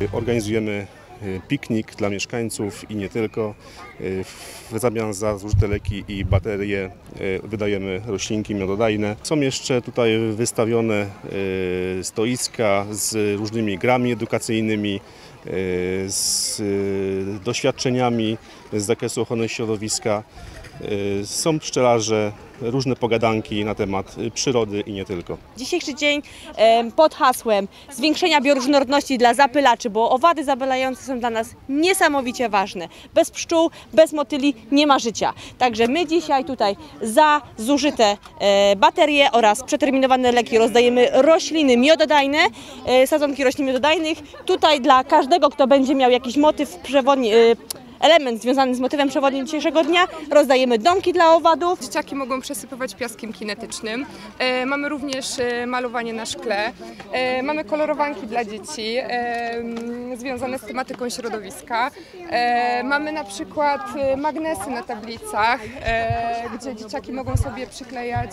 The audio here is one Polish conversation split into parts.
Organizujemy piknik dla mieszkańców i nie tylko. W zamian za zużyte leki i baterie wydajemy roślinki miododajne. Są jeszcze tutaj wystawione stoiska z różnymi grami edukacyjnymi, z doświadczeniami z zakresu ochrony środowiska. Są pszczelarze, różne pogadanki na temat przyrody i nie tylko. Dzisiejszy dzień pod hasłem zwiększenia bioróżnorodności dla zapylaczy, bo owady zapylające są dla nas niesamowicie ważne. Bez pszczół, bez motyli nie ma życia. Także my dzisiaj tutaj za zużyte baterie oraz przeterminowane leki rozdajemy rośliny miododajne, sadzonki roślin miododajnych. Tutaj dla każdego, kto będzie miał jakiś motyw przewodni, element związany z motywem przewodnim dzisiejszego dnia, rozdajemy domki dla owadów. Dzieciaki mogą przesypywać piaskiem kinetycznym. Mamy również malowanie na szkle. Mamy kolorowanki dla dzieci związane z tematyką środowiska. Mamy na przykład magnesy na tablicach, gdzie dzieciaki mogą sobie przyklejać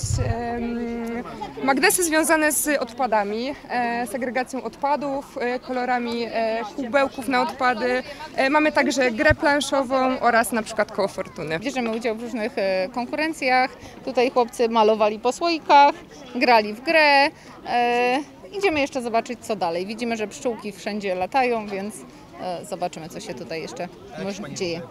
magnesy związane z odpadami, segregacją odpadów, kolorami kubełków na odpady. Mamy także grę planszową oraz na przykład koło fortuny. Bierzemy udział w różnych konkurencjach. Tutaj chłopcy malowali po słoikach, grali w grę. Idziemy jeszcze zobaczyć, co dalej. Widzimy, że pszczółki wszędzie latają, więc zobaczymy, co się tutaj jeszcze dzieje.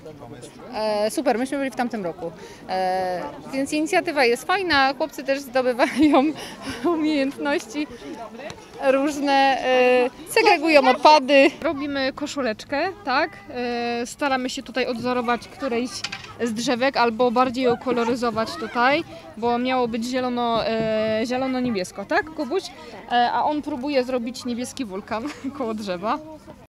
Super, myśmy byli w tamtym roku, więc inicjatywa jest fajna, chłopcy też zdobywają umiejętności różne, segregują odpady. Robimy koszuleczkę, tak? Staramy się tutaj odzorować którejś z drzewek albo bardziej ją koloryzować tutaj, bo miało być zielono-niebiesko, tak Kubuś? A on próbuje zrobić niebieski wulkan koło drzewa.